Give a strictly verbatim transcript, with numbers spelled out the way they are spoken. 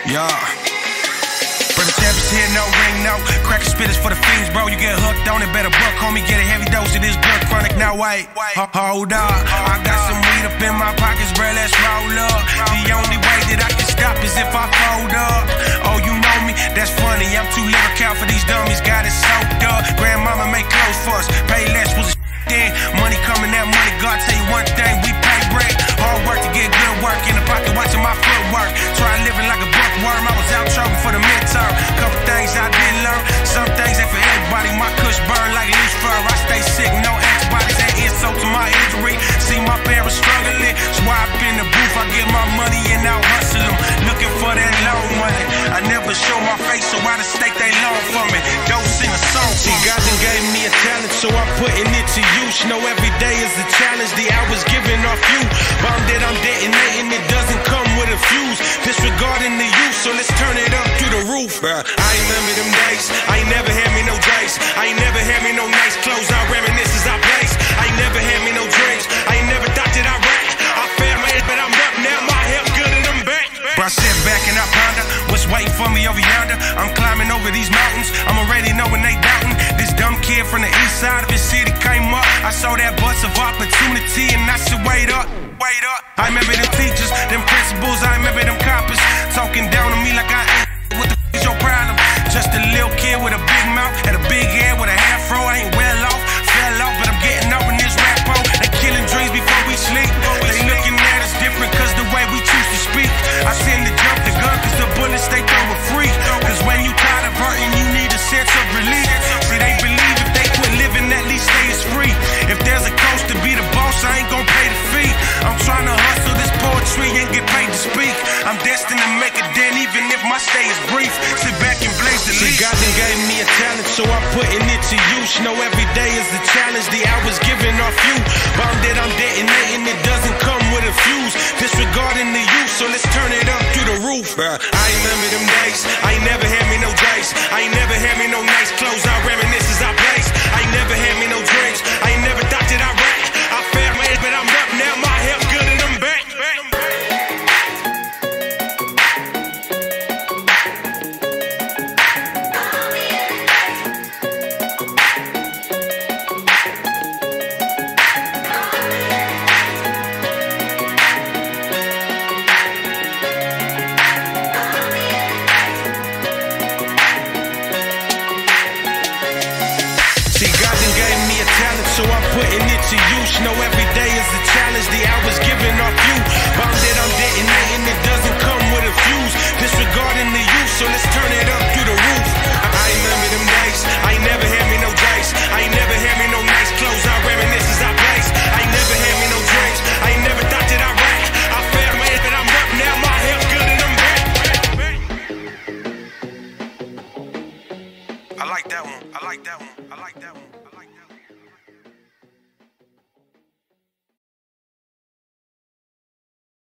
Yeah. For the champions here, no ring, no cracker spitters for the fiends, bro. You get hooked on it, better buck, homie. Get a heavy dose of this blood chronic. Now wait, hold up. I got some weed up in my pockets, bro. Let's roll up. The only way that I can stop is if I fold up. Oh, you know me? That's funny. I'm too lyrical for these dummies. Got it soaked up. Grandmama make clothes for us. Pay less was a then. Money coming, that money. God tell you one thing, we pay bread. Hard work to get good work in the pocket, watching my footwork. Try living like a bookworm. I was out trouble for the midterm. Couple things I did learn. Some things ain't for everybody. My kush burn like loose fur. I stay sick, no antibodies. That insult to my injury. See my parents struggling, so I up in the booth. I get my money and I hustle them. Looking for that loan money. I never show my face, so why the stake they loan for me? Don't sing a song. See, God done gave me a talent, so I'm putting it to use. Know every day is a challenge. The hours giving off you. Bomb that I'm detonating, it doesn't come with a fuse. Disregarding the youth, so let's turn it up through the roof. Bruh, I remember them days. I ain't never had me no dice. I ain't never had me no nice clothes. I reminisce as I place. I ain't never had me no dreams. I ain't never thought that I rap. I failed my head, but I'm up now. My health good and I'm back. But I sit back and I ponder what's waiting for me over yonder. I'm climbing over these mountains. I'm already knowing they doubting. This dumb kid from the east side of his city came up. I saw that bus of opportunity and I said, wait up, wait up. I remember them teachers, them principals, I remember them coppers talking down on me like I ain't. What the f is your problem? Just a little kid with a big mouth, had a big head with a afro. I ain't well off, fell off, but I'm getting up in this rap pole. They killing dreams before we sleep. They looking at us different cause the way we choose to speak. I send to jump the gun cause the bullets they throw are free. Cause when you tired of hurting, you need a sense of relief. See, they believe if they quit living, at least they is free. If there's a cost to be the boss, I ain't gon' pay the fee. I'm trying to hustle this poetry and get paid to speak. I'm destined to make a dent even if my stay is brief. Sit back and blaze the leaf. God done gave me a talent, so I'm putting it to use. Know every day is a challenge, the hours giving off you. Bomb that I'm detonating, it doesn't come with a fuse. Disregarding the youth, so let's turn it up through the roof. Bruh, I remember them days. I ain't never had me no dice. I ain't never had me no nice clothes. I reminisce as I place. I ain't never had me no dreams. I ain't never thought that I rap. I failed my head, but I'm up now. My health good and I'm back. So I'm putting it to use. Know every day is a challenge, the hours giving off you. Bomb that I'm detonating, it doesn't come with a fuse. Disregarding the youth, so let's turn it up through the roof. I remember them days. I ain't never had me no dice. I ain't never had me no nice clothes. I reminisce as I place. I ain't never had me no dreams. I ain't never thought that I rap. I failed my head, but I'm up now. My health good and I'm back. I like that one. I like that one. I like that one.